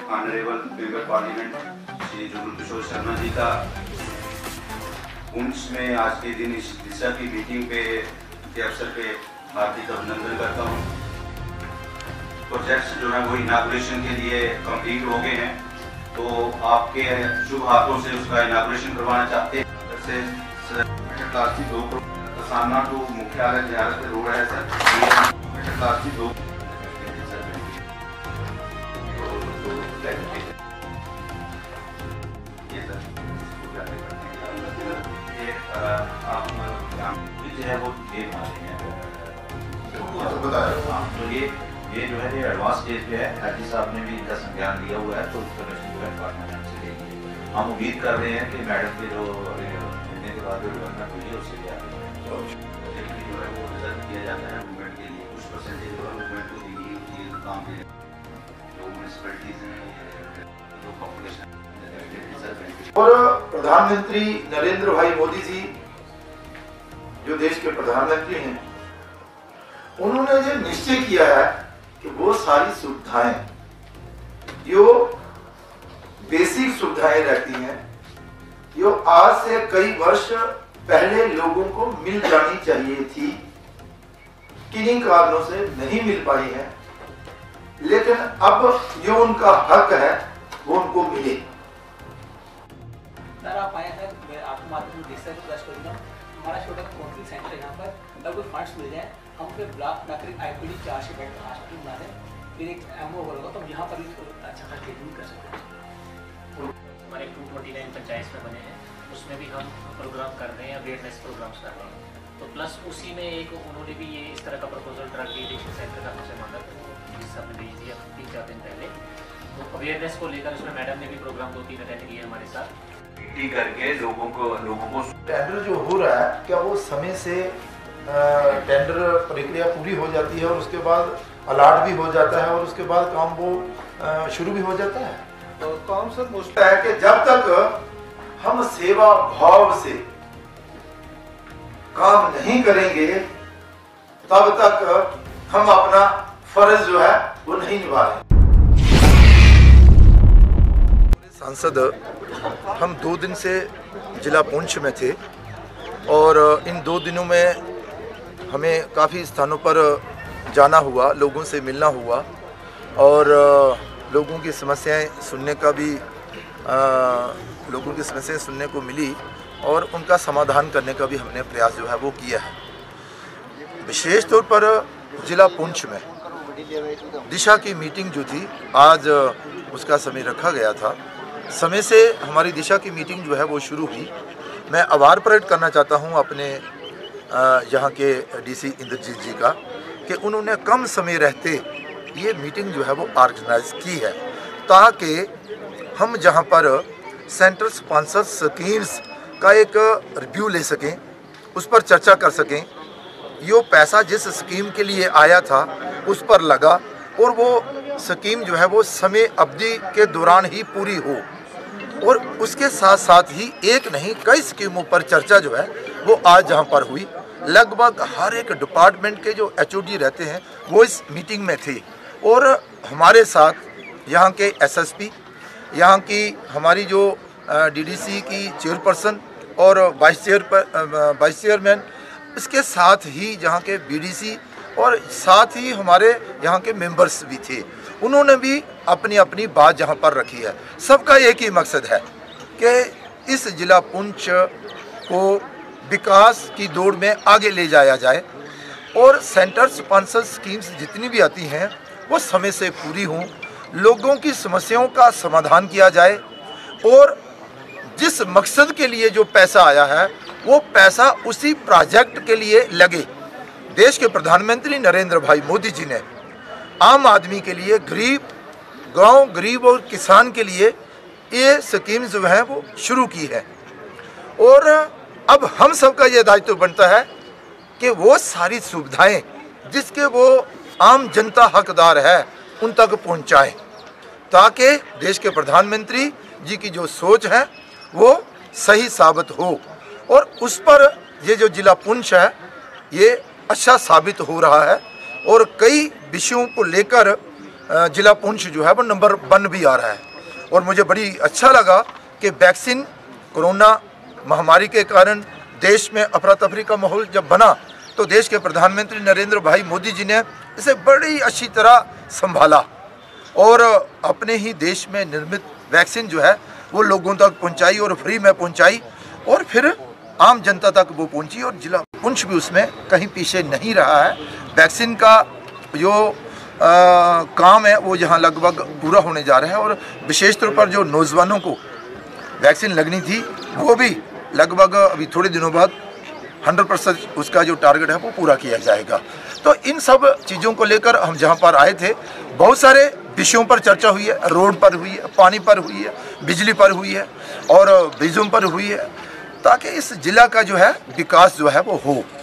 Honourable member parliament Shri Jugal Kishore Sharma ji का पुंछ में आज के दिन इस दिशा की मीटिंग के अवसर पे हार्दिक अभिनंदन करता हूँ। प्रोजेक्ट्स जो है वो इनाग्रेशन के लिए कंप्लीट हो गए हैं, तो आपके शुभ हाथों से उसका इनाग्रेशन करवाना चाहते हैं। जैसे सामना टू मुख्यालय जियारत रोड है सर, दो जो है वो दे मारे हैं। तो ये जो है ये एडवांस स्टेज पे है। हाजी साहब ने भी इनका संज्ञान लिया हुआ है, तो इन्फॉर्मेशन जो है डिपार्टमेंट से लेंगे। हम उम्मीद कर रहे हैं कि मैडम के जो मिलने के बाद जो डेवलपमेंट हुई है उससे जो है वो रिजल्ट दिया जाता है मूवमेंट के लिए। कुछ परसेंटेज जो है मूवमेंट को दी गई होती है काम के लिए, जो म्यूनसिपैलिटीज हैं, जो पॉपुलेशन। और प्रधानमंत्री नरेंद्र भाई मोदी जी जो देश के प्रधानमंत्री हैं, उन्होंने जो निश्चय किया है कि वो सारी सुविधाएं जो बेसिक सुविधाएं रहती हैं, जो आज से कई वर्ष पहले लोगों को मिल जानी चाहिए थी, किन्हीं कारणों से नहीं मिल पाई है, लेकिन अब जो उनका हक है वो उनको मिले। सर आप आए हैं, मैं आपके माध्यम से डिस्कस रिक्वेस्ट करूँगा, हमारा छोटा काउंसलिंग सेंटर है यहाँ पर, अगर कोई फंड्स मिल जाए हम फिर ब्लॉक नागरिक IPD 400 बेड हॉस्पिटल बना दें, फिर एक MO होगा तो हम यहाँ पर भी अच्छा खासा ट्रीटमेंट कर सकते हैं। हमारे 229 पंचायत में बने हैं, उसमें भी हम प्रोग्राम कर रहे हैं, अवेयरनेस प्रोग्राम्स कर रहे हैं। तो प्लस उसी में एक उन्होंने भी ये इस तरह का प्रपोजल ड्रग एडिक्शन सेंटर का हमसे मांगा, जिस हमने भेज दिया 3-4 दिन पहले। तो अवेयरनेस को लेकर उसमें मैडम ने भी प्रोग्राम 2-3 अटेंड किए हमारे साथ करके लोगों को टेंडर जो हो रहा है, क्या वो समय से टेंडर प्रक्रिया पूरी हो जाती है और उसके बाद अलॉट भी हो जाता है और उसके बाद काम वो शुरू भी हो जाता है? तो काम सर मुश्किल है कि जब तक हम सेवा भाव से काम नहीं करेंगे तब तक हम अपना फर्ज जो है वो नहीं निभा रहे। सांसद हम 2 दिन से जिला पुंछ में थे और इन 2 दिनों में हमें काफ़ी स्थानों पर जाना हुआ, लोगों से मिलना हुआ और लोगों की समस्याएं सुनने का भी लोगों की समस्याएं सुनने को मिली और उनका समाधान करने का भी हमने प्रयास जो है वो किया है। विशेष तौर पर जिला पुंछ में दिशा की मीटिंग जो थी, आज उसका समय रखा गया था। समय से हमारी दिशा की मीटिंग जो है वो शुरू हुई। मैं आभार प्रकट करना चाहता हूं अपने यहाँ के DC इंद्रजीत जी का कि उन्होंने कम समय रहते ये मीटिंग जो है वो ऑर्गेनाइज की है, ताकि हम जहाँ पर सेंट्रल स्पॉन्सर स्कीम्स का एक रिव्यू ले सकें, उस पर चर्चा कर सकें। यो पैसा जिस स्कीम के लिए आया था उस पर लगा और वो स्कीम जो है वो समय अवधि के दौरान ही पूरी हो, और उसके साथ साथ ही एक नहीं कई स्कीमों पर चर्चा जो है वो आज जहां पर हुई। लगभग हर एक डिपार्टमेंट के जो HOD रहते हैं वो इस मीटिंग में थे और हमारे साथ यहाँ के SSP, यहाँ की हमारी जो DDC की चेयरपर्सन और वाइस चेयरमैन, इसके साथ ही यहाँ के BDC और साथ ही हमारे यहाँ के मेंबर्स भी थे। उन्होंने भी अपनी अपनी बात जहाँ पर रखी है। सबका एक ही मकसद है कि इस जिला पुंछ को विकास की दौड़ में आगे ले जाया जाए और सेंटर स्पॉन्सर स्कीम्स जितनी भी आती हैं वो समय से पूरी हों, लोगों की समस्याओं का समाधान किया जाए और जिस मकसद के लिए जो पैसा आया है वो पैसा उसी प्रोजेक्ट के लिए लगे। देश के प्रधानमंत्री नरेंद्र भाई मोदी जी ने आम आदमी के लिए, गरीब गांव, गरीब और किसान के लिए ये स्कीम जो है वो शुरू की है और अब हम सबका ये दायित्व बनता है कि वो सारी सुविधाएं जिसके वो आम जनता हकदार है उन तक पहुंचाएं, ताकि देश के प्रधानमंत्री जी की जो सोच है वो सही साबित हो और उस पर ये जो जिला पुंछ है ये अच्छा साबित हो रहा है और कई विषयों को लेकर जिला पुंछ जो है वो नंबर 1 भी आ रहा है। और मुझे बड़ी अच्छा लगा कि वैक्सीन कोरोना महामारी के कारण देश में अफरा तफरी का माहौल जब बना तो देश के प्रधानमंत्री नरेंद्र भाई मोदी जी ने इसे बड़ी अच्छी तरह संभाला और अपने ही देश में निर्मित वैक्सीन जो है वो लोगों तक पहुंचाई और फ्री में पहुंचाई और फिर आम जनता तक वो पहुंची और जिला पुंछ भी उसमें कहीं पीछे नहीं रहा है। वैक्सीन का जो काम है वो यहाँ लगभग पूरा होने जा रहा है और विशेष तौर पर जो नौजवानों को वैक्सीन लगनी थी वो भी लगभग अभी थोड़े दिनों बाद 100% उसका जो टारगेट है वो पूरा किया जाएगा। तो इन सब चीज़ों को लेकर हम जहाँ पर आए थे बहुत सारे विषयों पर चर्चा हुई है, रोड पर हुई है, पानी पर हुई है, बिजली पर हुई है और बीजों पर हुई है, ताकि इस जिला का जो है विकास जो है वो हो।